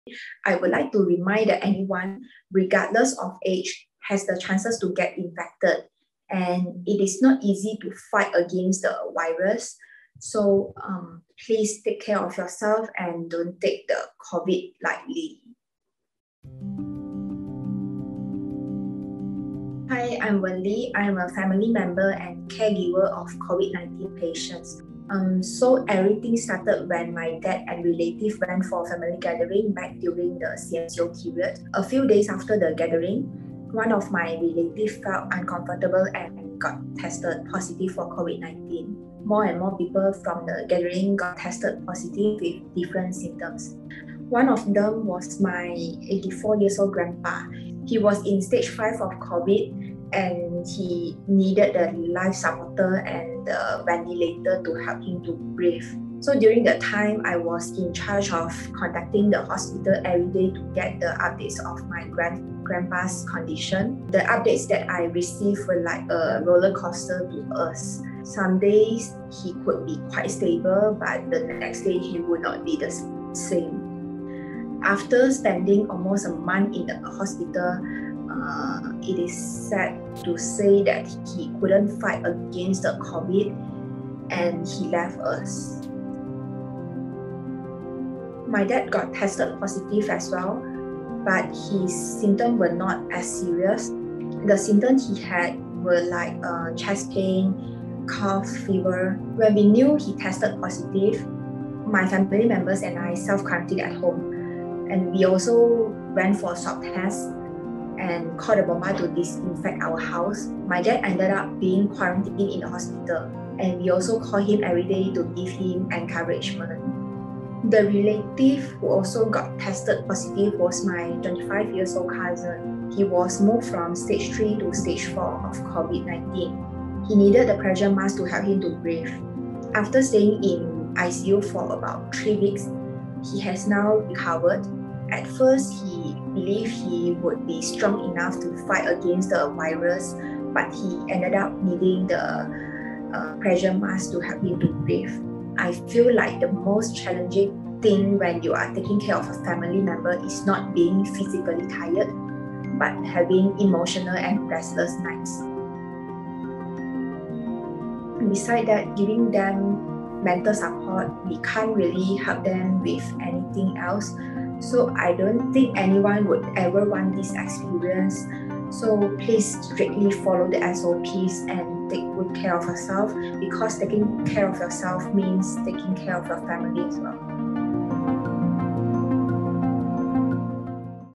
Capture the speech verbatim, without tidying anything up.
I would like to remind that anyone, regardless of age, has the chances to get infected. And it is not easy to fight against the virus. So um, please take care of yourself and don't take the COVID lightly. Hi, I'm Wenli. I'm a family member and caregiver of COVID nineteen patients. Um, so everything started when my dad and relative went for a family gathering back during the C M C O period. A few days after the gathering, one of my relatives felt uncomfortable and got tested positive for COVID nineteen. More and more people from the gathering got tested positive with different symptoms. One of them was my eighty-four years old grandpa. He was in stage five of COVID and he needed the life supporter and the ventilator to help him to breathe. So during the time, I was in charge of contacting the hospital every day to get the updates of my grand grandpa's condition. The updates that I received were like a roller coaster to us. Some days he could be quite stable, but the next day he would not be the same. After spending almost a month in the hospital, uh, it is sad to say that he couldn't fight against the COVID and he left us. My dad got tested positive as well, but his symptoms were not as serious. The symptoms he had were like uh, chest pain, cough, fever. When we knew he tested positive, my family members and I self-quarantined at home. And we also went for swab tests and called the bomba to disinfect our house. My dad ended up being quarantined in the hospital, and we also call him every day to give him encouragement. The relative who also got tested positive was my twenty-five years old cousin. He was moved from stage three to stage four of COVID nineteen. He needed the pressure mask to help him to breathe. After staying in I C U for about three weeks, he has now recovered. At first, he believed he would be strong enough to fight against the virus, but he ended up needing the uh, pressure mask to help him to breathe. I feel like the most challenging thing when you are taking care of a family member is not being physically tired, but having emotional and restless nights. Besides that, giving them mental support, we can't really help them with anything else. So I don't think anyone would ever want this experience. So please strictly follow the S O Ps and take good care of yourself, because taking care of yourself means taking care of your family as well.